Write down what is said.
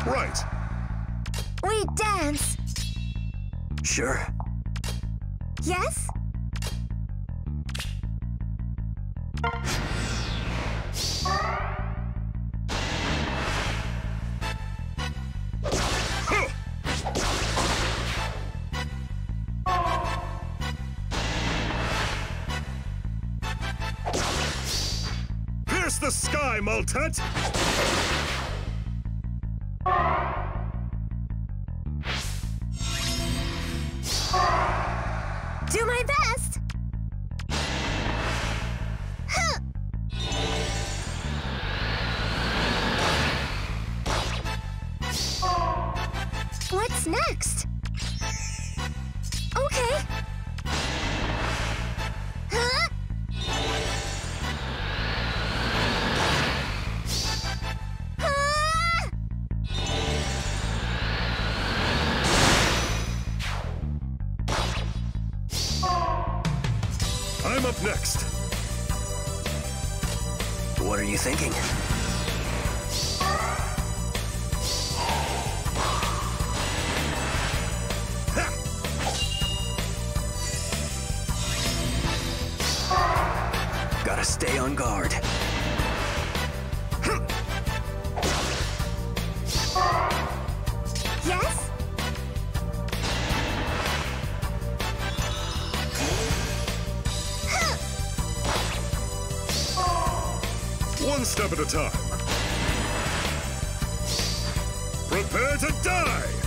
Right. We dance. Sure. Yes? Pierce the sky, Maltet! Do my best! Huh. What's next? Okay. Huh? Ah! I'm up next. What are you thinking? Gotta stay on guard. Yes? One step at a time. Prepare to die!